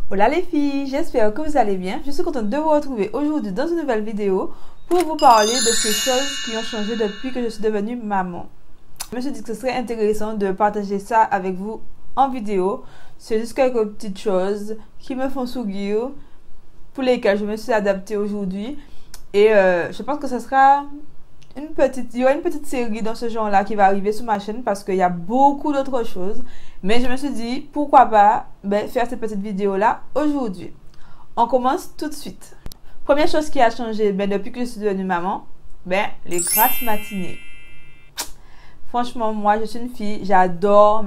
Hola les filles, j'espère que vous allez bien. Je suis contente de vous retrouver aujourd'hui dans une nouvelle vidéo pour vous parler de ces choses qui ont changé depuis que je suis devenue maman. Je me suis dit que ce serait intéressant de partager ça avec vous en vidéo. C'est juste quelques petites choses qui me font sourire, pour lesquelles je me suis adaptée aujourd'hui. Et je pense que ce sera il y aura une petite série dans ce genre-là qui va arriver sur ma chaîne parce qu'il y a beaucoup d'autres choses. Mais je me suis dit, pourquoi pas faire cette petite vidéo-là aujourd'hui. On commence tout de suite. Première chose qui a changé depuis que je suis devenue maman, les grasses matinées. Franchement, moi, je suis une fille, j'adore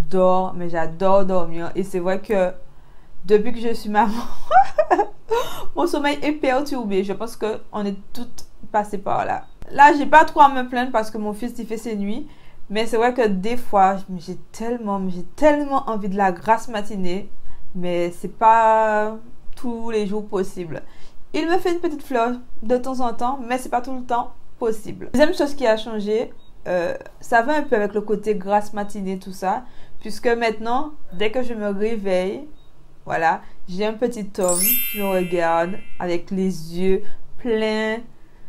dormir. Et c'est vrai que depuis que je suis maman, mon sommeil est perturbé. Je pense qu'on est toutes passées par là. Là, j'ai pas trop à me plaindre parce que mon fils, il fait ses nuits. Mais c'est vrai que des fois, j'ai tellement envie de la grasse matinée. Mais c'est pas tous les jours possible. Il me fait une petite fleur de temps en temps, mais c'est pas tout le temps possible. Deuxième chose qui a changé, ça va un peu avec le côté grasse matinée, tout ça. Puisque maintenant, dès que je me réveille, voilà, j'ai un petit homme qui me regarde avec les yeux pleins,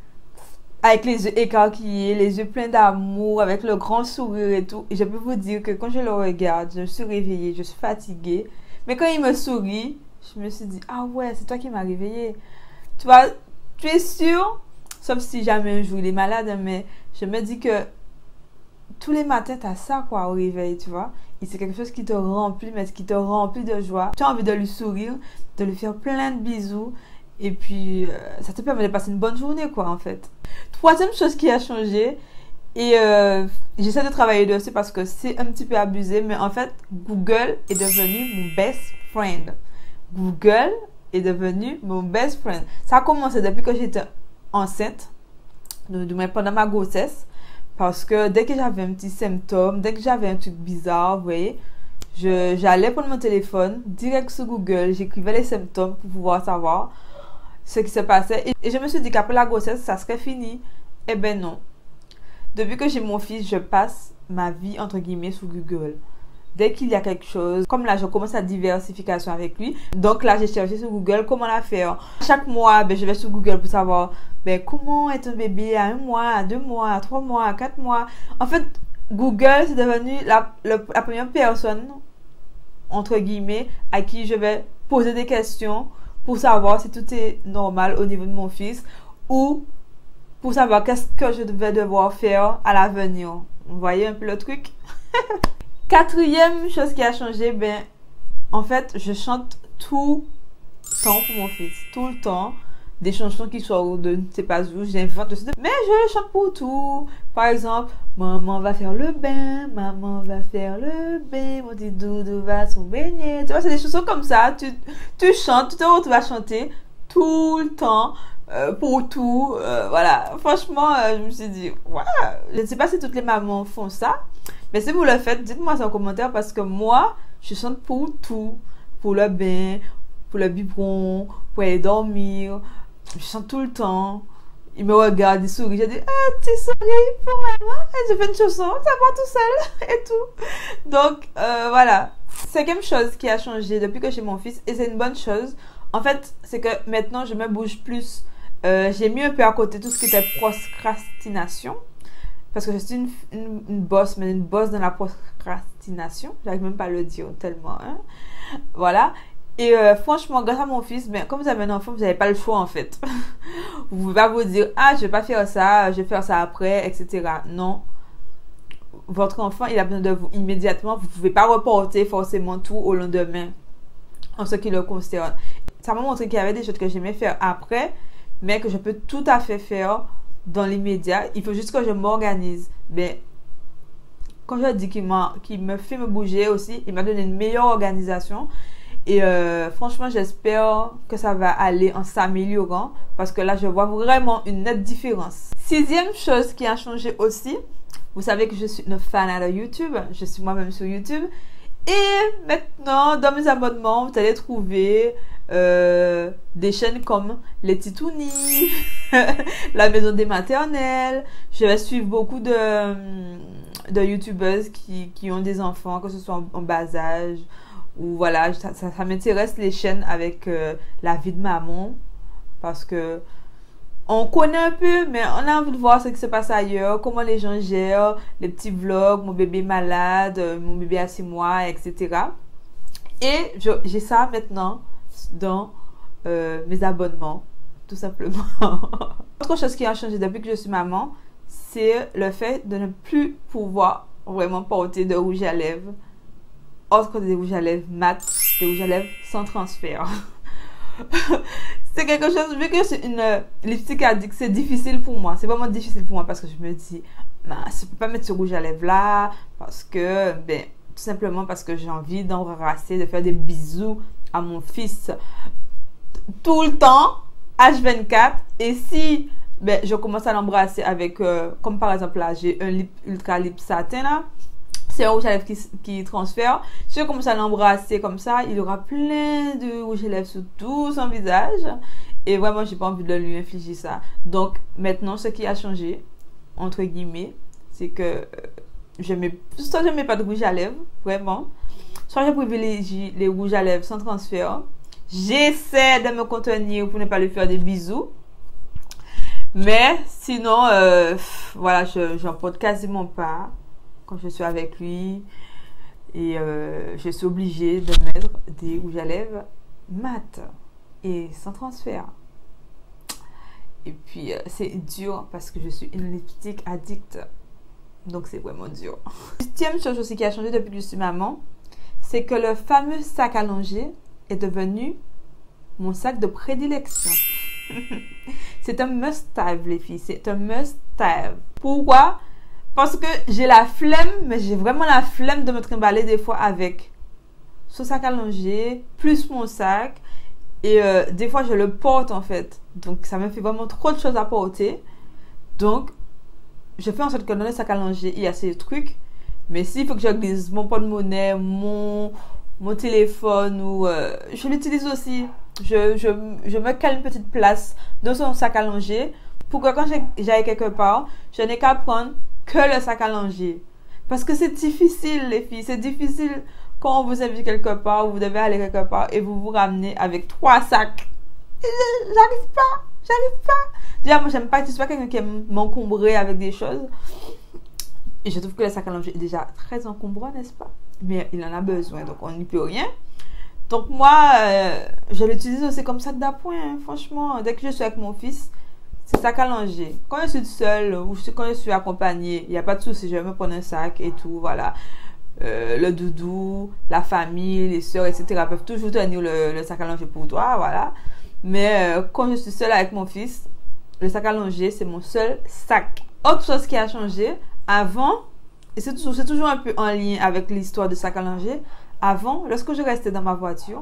avec les yeux écarquillés, les yeux pleins d'amour, avec le grand sourire et tout. Et je peux vous dire que quand je le regarde, je suis réveillée, je suis fatiguée. Mais quand il me sourit, je me suis dit, ah ouais, c'est toi qui m'as réveillée. Tu vois, tu es sûre, sauf si jamais un jour il est malade, mais je me dis que tous les matins, tu as ça quoi au réveil, tu vois. Et c'est quelque chose qui te remplit, mais qui te remplit de joie. Tu as envie de lui sourire, de lui faire plein de bisous. Et puis, ça te permet de passer une bonne journée, quoi, en fait. Troisième chose qui a changé, et j'essaie de travailler dessus parce que c'est un petit peu abusé, mais en fait, Google est devenu mon best friend. Google est devenu mon best friend. Ça a commencé depuis que j'étais enceinte, pendant ma grossesse, parce que dès que j'avais un petit symptôme, dès que j'avais un truc bizarre, vous voyez, j'allais prendre mon téléphone, direct sur Google, j'écrivais les symptômes pour pouvoir savoir ce qui se passait. Et je me suis dit qu'après la grossesse, ça serait fini. Eh ben non. Depuis que j'ai mon fils, je passe ma vie, entre guillemets, sur Google. Dès qu'il y a quelque chose, comme là, je commence la diversification avec lui. Donc là, j'ai cherché sur Google comment la faire. Chaque mois, je vais sur Google pour savoir comment est un bébé à 1 mois, à 2 mois, à 3 mois, à 4 mois. En fait, Google, c'est devenu la première personne, entre guillemets, à qui je vais poser des questions pour savoir si tout est normal au niveau de mon fils ou pour savoir qu'est-ce que je vais devoir faire à l'avenir. Vous voyez un peu le truc? Quatrième chose qui a changé, en fait, je chante tout le temps pour mon fils. Tout le temps. Des chansons qui sortent de ne sais pas où, j'invente aussi. Mais je chante pour tout. Par exemple, maman va faire le bain, maman va faire le bain, mon petit doudou va se baigner. Tu vois, c'est des chansons comme ça. Tu chantes, tu te retrouves à chanter tout le temps, pour tout. Voilà. Franchement, je me suis dit, ouais. Je ne sais pas si toutes les mamans font ça. Mais si vous le faites, dites-moi ça en commentaire parce que moi, je chante pour tout. Pour le bain, pour le biberon, pour aller dormir. Je chante tout le temps. Il me regarde, il sourit. Je dis, ah, tu souris pour maman. Et je fais une chanson, ça va tout seul et tout. Donc, voilà. Cinquième chose qui a changé depuis que j'ai mon fils, et c'est une bonne chose, en fait, c'est que maintenant, je me bouge plus. J'ai mis un peu à côté tout ce qui était procrastination. Parce que je suis une bosse, mais une bosse dans la procrastination. J'arrive même pas à le dire tellement. Hein? Voilà. Et franchement, grâce à mon fils, comme vous avez un enfant, vous n'avez pas le choix en fait. Vous ne pouvez pas vous dire, ah, je vais pas faire ça, je vais faire ça après, etc. Non. Votre enfant, il a besoin de vous immédiatement. Vous ne pouvez pas reporter forcément tout au lendemain en ce qui le concerne. Ça m'a montré qu'il y avait des choses que j'aimais faire après, mais que je peux tout à fait faire dans l'immédiat. Il faut juste que je m'organise. Quand je dis qu'il me fait me bouger aussi, il m'a donné une meilleure organisation. Et franchement, j'espère que ça va aller en s'améliorant parce que là, je vois vraiment une nette différence. Sixième chose qui a changé aussi, vous savez que je suis une fan de YouTube. Je suis moi-même sur YouTube. Et maintenant, dans mes abonnements, vous allez trouver des chaînes comme Les Titounis, La Maison des Maternelles. Je vais suivre beaucoup de youtubeuses qui ont des enfants, que ce soit en bas âge ou voilà, ça m'intéresse les chaînes avec la vie de maman parce que on connaît un peu, mais on a envie de voir ce qui se passe ailleurs, comment les gens gèrent, les petits vlogs, mon bébé malade, mon bébé à 6 mois, etc. Et j'ai ça maintenant dans mes abonnements, tout simplement. Autre chose qui a changé depuis que je suis maman, c'est le fait de ne plus pouvoir vraiment porter de rouge à lèvres, autre que des rouges à lèvres mat, des rouges à lèvres sans transfert. C'est quelque chose, vu que c'est une lipstick addict, c'est difficile pour moi. C'est vraiment difficile pour moi parce que je me dis, je peux pas mettre ce rouge à lèvres là parce que, tout simplement parce que j'ai envie d'embrasser, de faire des bisous à mon fils tout le temps, H24. Et si je commence à l'embrasser avec, comme par exemple là, j'ai un ultra lip satin là. C'est un rouge à lèvres qui transfère. Si je commence à l'embrasser comme ça, il aura plein de rouge à lèvres sur tout son visage. Et vraiment, j'ai pas envie de lui infliger ça. Donc, maintenant, ce qui a changé, entre guillemets, c'est que soit je mets pas de rouge à lèvres, vraiment. Soit je privilégie les rouges à lèvres sans transfert. J'essaie de me contenir pour ne pas lui faire des bisous. Mais sinon, voilà, j'en porte quasiment pas quand je suis avec lui et je suis obligée de mettre des rouges à lèvres mat et sans transfert. Et puis c'est dur parce que je suis une lipstick addict, donc c'est vraiment dur. Deuxième chose aussi qui a changé depuis que je suis maman, c'est que le fameux sac allongé est devenu mon sac de prédilection. C'est un must-have, les filles, c'est un must-have. Pourquoi? Parce que j'ai la flemme, mais j'ai vraiment la flemme de me trimballer des fois avec ce sac allongé, plus mon sac. Et des fois, je le porte en fait. Donc, ça me fait vraiment trop de choses à porter. Donc, je fais en sorte que dans le sac allongé, il y a ces trucs. Mais s'il faut que je glisse mon porte-monnaie, mon téléphone, ou je l'utilise aussi. Je me cale une petite place dans son sac allongé pour que quand j'aille quelque part, je n'ai qu'à prendre que le sac allongé. Parce que c'est difficile, les filles. C'est difficile quand on vous invite quelque part, ou vous devez aller quelque part et vous vous ramenez avec 3 sacs. J'arrive pas. Déjà, moi, j'aime pas que tu sois quelqu'un qui aime m'encombrer avec des choses. Et je trouve que le sac allongé est déjà très encombrant, n'est-ce pas? Mais il en a besoin, donc on n'y peut rien. Donc moi, je l'utilise aussi comme sac d'appoint, hein, franchement. Dès que je suis avec mon fils, c'est sac allongé. Quand je suis seule ou quand je suis accompagnée, il n'y a pas de souci, je vais me prendre un sac et tout, voilà. Le doudou, la famille, les soeurs, etc. peuvent toujours tenir le sac allongé pour toi, voilà. Mais quand je suis seule avec mon fils, le sac allongé, c'est mon seul sac. Autre chose qui a changé, avant, et c'est toujours un peu en lien avec l'histoire de sac allongé, avant, lorsque je restais dans ma voiture,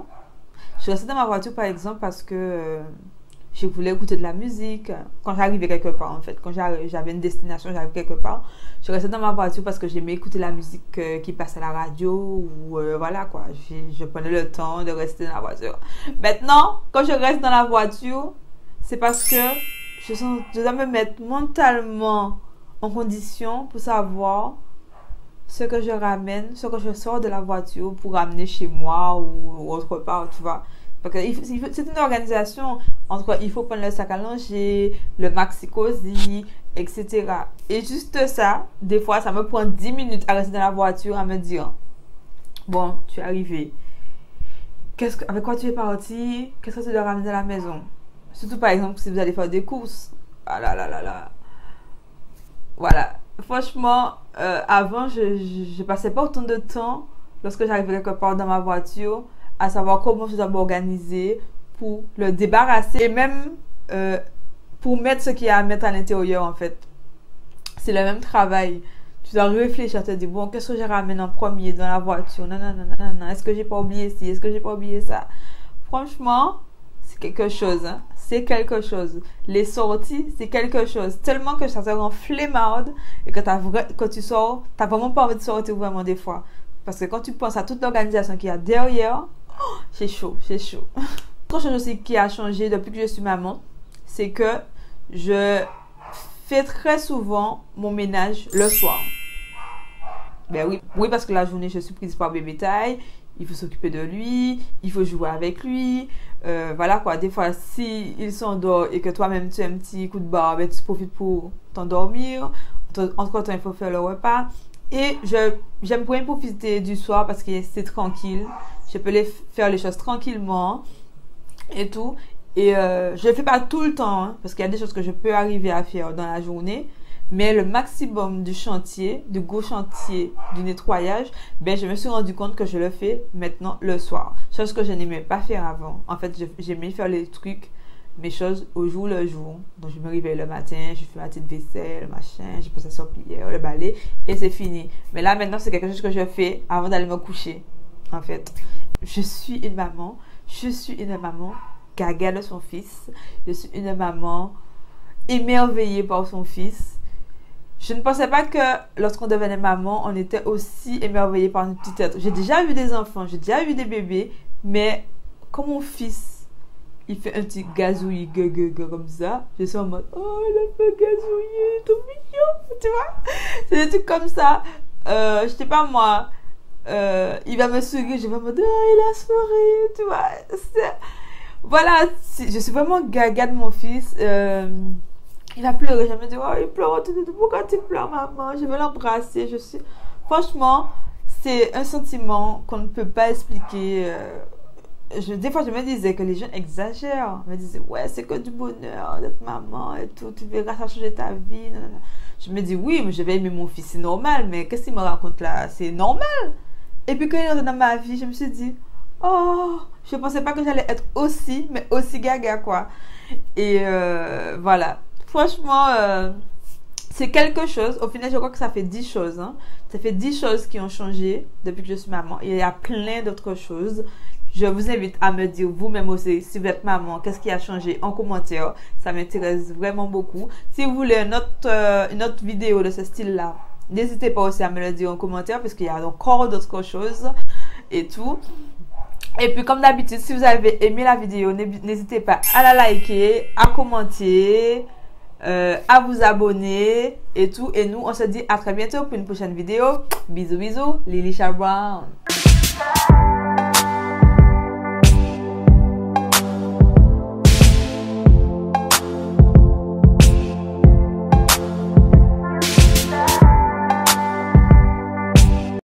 par exemple parce que je voulais écouter de la musique. Quand j'arrivais quelque part, en fait, quand j'avais une destination, j'arrivais quelque part, je restais dans ma voiture parce que j'aimais écouter la musique qui passait à la radio, ou voilà quoi, je prenais le temps de rester dans la voiture. Maintenant, quand je reste dans la voiture, c'est parce que je dois me mettre mentalement en condition pour savoir ce que je ramène, ce que je sors de la voiture pour ramener chez moi ou autre part, tu vois. C'est une organisation entre il faut prendre le sac allongé, le maxi cosy, etc. Et juste ça, des fois, ça me prend 10 minutes à rester dans la voiture à me dire, bon, tu es arrivé. Avec quoi tu es parti? Qu'est-ce que tu dois ramener à la maison? Surtout par exemple si vous allez faire des courses. Ah là là là là. Voilà. Franchement, avant, je passais pas autant de temps lorsque j'arrivais quelque part dans ma voiture à savoir comment je dois m'organiser pour le débarrasser et même pour mettre ce qu'il y a à mettre à l'intérieur en fait. C'est le même travail. Tu dois réfléchir, te dire, bon, qu'est-ce que je ramène en premier dans la voiture? Non, non, non, non, non. Est-ce que j'ai pas oublié ci? Est-ce que j'ai pas oublié ça? Franchement, c'est quelque chose, hein. C'est quelque chose. Les sorties, c'est quelque chose. Tellement que ça te rend flemmarde et que quand tu sors, t'as vraiment pas envie de sortir vraiment des fois. Parce que quand tu penses à toute l'organisation qu'il y a derrière, oh, c'est chaud, c'est chaud. Autre chose aussi qui a changé depuis que je suis maman, c'est que je fais très souvent mon ménage le soir. Ben oui, oui, parce que la journée, je suis prise par bébé taille. Il faut s'occuper de lui, il faut jouer avec lui. Voilà quoi, des fois, si il s'endort et que toi-même tu as un petit coup de barre, ben, tu profites pour t'endormir. Entre-temps, il faut faire le repas. Et j'aime bien profiter du soir parce que c'est tranquille. Je peux faire les choses tranquillement et tout. Et je ne le fais pas tout le temps, hein, parce qu'il y a des choses que je peux arriver à faire dans la journée. Mais le maximum du chantier, du gros chantier, du nettoyage, ben je me suis rendu compte que je le fais maintenant le soir. Chose que je n'aimais pas faire avant. En fait, j'aimais faire les trucs, mes choses au jour le jour. Donc je me réveille le matin, je fais ma petite vaisselle, le machin, je passe la serpillière, le balai, et c'est fini. Mais là maintenant, c'est quelque chose que je fais avant d'aller me coucher. En fait, je suis une maman gaga de son fils. Je suis une maman émerveillée par son fils. Je ne pensais pas que lorsqu'on devenait maman, on était aussi émerveillé par notre petit être. J'ai déjà vu des enfants, j'ai déjà vu des bébés, mais comme mon fils, il fait un petit gazouillis comme ça, je suis en mode, oh, il a fait gazouiller, tout mignon, tu vois. C'est des trucs comme ça. Je sais pas moi, il va me sourire, je vais me dire, oh, il a souri, tu vois. Voilà, je suis vraiment gaga de mon fils. Il va pleurer, je me dis, oh, il pleure, pourquoi tu pleures, maman? Je vais l'embrasser. Franchement, c'est un sentiment qu'on ne peut pas expliquer. Des fois, je me disais que les jeunes exagèrent. Je me disais, ouais, c'est que du bonheur d'être maman et tout, tu verras, ça changer ta vie. Nanana. Je me dis, oui, mais je vais aimer mon fils, c'est normal, mais qu'est-ce qu'il me raconte là? C'est normal. Et puis, quand il est rentré dans ma vie, je me suis dit, oh, je ne pensais pas que j'allais être aussi, mais aussi gaga, quoi. Et voilà. Franchement, c'est quelque chose. Au final, je crois que ça fait 10 choses. Hein. Ça fait 10 choses qui ont changé depuis que je suis maman. Il y a plein d'autres choses. Je vous invite à me dire vous-même aussi, si vous êtes maman, qu'est-ce qui a changé en commentaire. Ça m'intéresse vraiment beaucoup. Si vous voulez une autre vidéo de ce style-là, n'hésitez pas aussi à me le dire en commentaire parce qu'il y a encore d'autres choses et tout. Et puis comme d'habitude, si vous avez aimé la vidéo, n'hésitez pas à la liker, à commenter, à vous abonner et tout. Et nous, on se dit à très bientôt pour une prochaine vidéo. Bisous, bisous, Lilisha Brown.